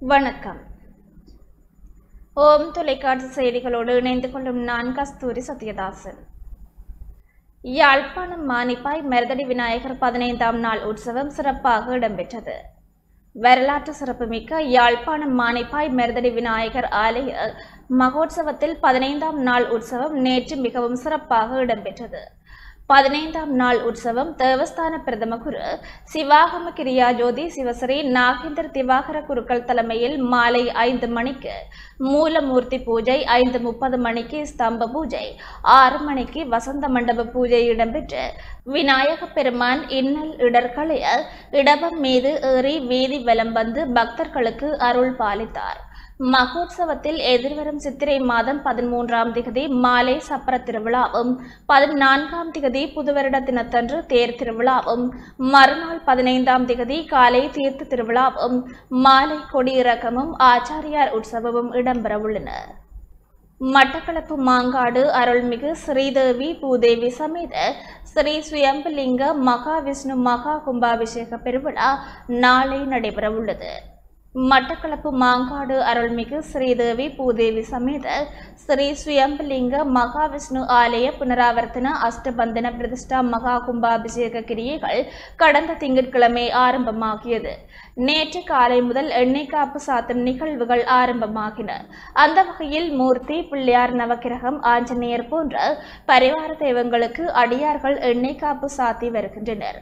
வணக்கம். ஓம் தொலைக்காட்சி செய்திகளோடு இணைந்து கொள்ளும் நான் கஸ்தூரி சத்யதாசன். யாழ்ப்பாணம் மானிப்பாய் மருதடி விநாயகர் 15ஆம் நாள் உற்சவம் சிறப்பாக இடம்பெற்றது. வரலாற்று சிறப்புமிக்க யாழ்ப்பாணம் மானிப்பாய் மருதடி விநாயகர் ஆலய மகோற்சவத்தில் 15ஆம் நாள் உற்சவம் நேற்று மிகவும் சிறப்பாக இடம்பெற்றது. 15ஆம் நாள் உற்சவம் தேவஸ்தான பிரதம குரு சிவாகம கிரியா ஜோதி சிவஸ்ரீ நாகேந்திர திவாகர குருக்கள் தலைமையில் மாலை 5 மணிக்கு மூலமூர்த்தி பூஜை, 5:30 மணிக்கு ஸ்தம்ப பூஜை, 6 மணிக்கு வசந்த மண்டப பூஜை இடம்பெற்று விநாயக பெருமான் இன்னல் இடர்களைய இடபம் மீது ஏறி வீதி வலம் வந்து பக்தர்களுக்கு அருள் பாலித்தார். மகோற்சவத்தில் எதிர்வரும் சித்திரை மாதம் 13ஆம் திகதி மாலை சப்பர திருவிழாவும், 14ஆம் திகதி புதுவருட தினத்தன்று தேர் திருவிழாவும், மறுநாள் 15ஆம் திகதி காலை தீர்த்த திருவிழாவும், மாலை கொடியிறக்கமும் ஆச்சாரியார் உற்சவமும் இடம்பெறவுள்ளன. மட்டக்களப்பு மாங்காடு அருள்மிகு ஸ்ரீதேவி பூதேவி சமேத ஸ்ரீ சுயம்பலிங்க மகாவிஷ்ணு மகா கும்பாபிஷேக பெருவிழா நாளை நடைபெறவுள்ளது. மட்டக்களப்பு மாங்காடு அருள்மிகு ஸ்ரீதேவி பூதேவி சமேத ஸ்ரீ சுயம்பலிங்க மகாவிஷ்ணு ஆலய புனராவர்த்தன அஷ்டபந்தன பிரதிஷ்டா மகா கும்பாபிஷேக கிரியைகள் கடந்த திங்கட்கிழமை ஆரம்பமாகியது. நேற்று காலை முதல் எண்ணெய் காப்பு சாத்தும் நிகழ்வுகள் ஆரம்பமாகின. அந்த வகையில் மூர்த்தி, பிள்ளையார், நவக்கிரகம், ஆஞ்சநேயர் போன்ற பரிவார தெய்வங்களுக்கு அடியார்கள் எண்ணெய் காப்பு சாத்தி வருகின்றனர்.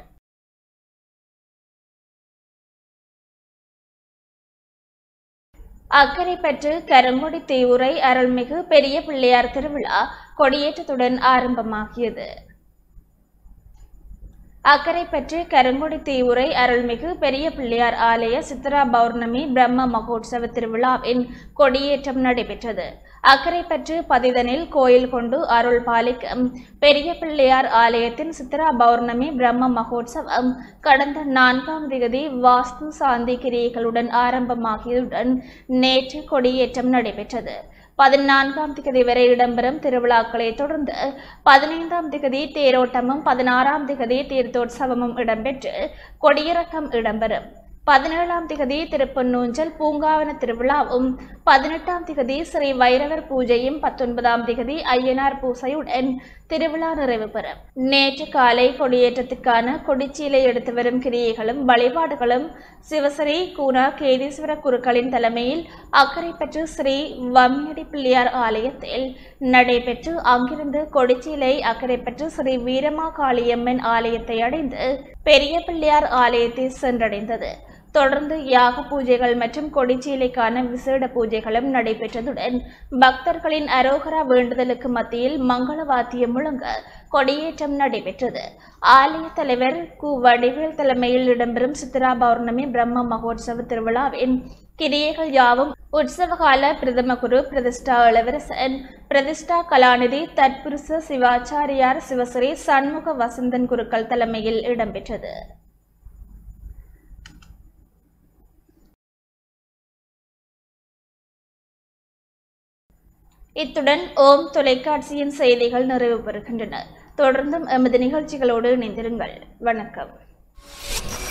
அக்கரைப்பற்று கருங்குடி தீவுரை அருள்மிகு பெரிய பிள்ளையார் திருவிழா கொடியேற்றத்துடன் ஆரம்பமாகியது. அக்கரைப்பற்று கருங்குடி தீவுரை அருள்மிகு பெரிய பிள்ளையார் ஆலய சித்ரா பௌர்ணமி பிரம்ம மகோற்சவ திருவிழாவின் கொடியேற்றம் நடைபெற்றது. அக்கரைப்பற்று பதிதனில் கோயில் கொண்டு அருள் பாலிக்கும் பெரிய பிள்ளையார் ஆலயத்தின் சித்ரா பௌர்ணமி பிரம்ம மகோற்சவம் கடந்த 4ஆம் திகதி வாஸ்து சாந்தி கிரியைகளுடன் ஆரம்பமாகியதுடன் நேற்று கொடியேற்றம் நடைபெற்றது. 14ஆம் திகதி வரை இடம்பெறும் திருவிழாக்களை தொடர்ந்து 15ஆம் திகதி தேரோட்டமும் 16ஆம் திகதி தீர்த்தோற்சவமும் இடம்பெற்று கொடியிறக்கம் இடம்பெறும். 17ஆம் திகதி திருப்பொன்னூஞ்சல் பூங்காவன திருவிழாவும், 18ஆம் திகதி ஸ்ரீ வைரவர் பூஜையும், 19ஆம் திகதி ஐயனார் பூசையுடன் திருவிழா நிறைவு பெறும். நேற்று காலை கொடியேற்றத்துக்கான கொடிச்சீலை எடுத்து வரும் கிரியைகளும் வழிபாடுகளும் சிவஸ்ரீ கூனா கேதீஸ்வர குருக்களின் தலைமையில் அக்கரைப்பற்று ஸ்ரீ வம்மியடி பிள்ளையார் ஆலயத்தில் நடைபெற்று அங்கிருந்து கொடிச்சீலை அக்கரைப்பற்று ஸ்ரீ வீரமா காளியம்மன் ஆலயத்தை அடைந்து பெரிய பிள்ளையார் ஆலயத்தை சென்றடைந்தது. தொடர்ந்து யாக பூஜைகள் மற்றும் கொடிச்சீலைக்கான விசேட பூஜைகளும் நடைபெற்றதுடன் பக்தர்களின் அரோகரா வேண்டுதலுக்கு மத்தியில் மங்கள வாத்தியம் முழங்க கொடியேற்றம் நடைபெற்றது. ஆலய தலைவர் கு வடிவேல் தலைமையில் இடம்பெறும் சித்ரா பௌர்ணமி பிரம்ம மகோற்சவ திருவிழாவின் கிரியைகள் யாவும் உற்சவகால பிரதம குரு பிரதிஷ்டா இளவரசன் பிரதிஷ்டா கலாநிதி தத்புருஷ சிவாச்சாரியார் சிவஸ்ரீ சண்முக வசந்தன் குருக்கள் தலைமையில் இடம்பெற்றது. இத்துடன் ஓம் தொலைக்காட்சியின் செய்திகள் நிறைவு பெறுகின்றன. தொடர்ந்தும் எமது நிகழ்ச்சிகளோடு இணைந்திருங்கள். வணக்கம்.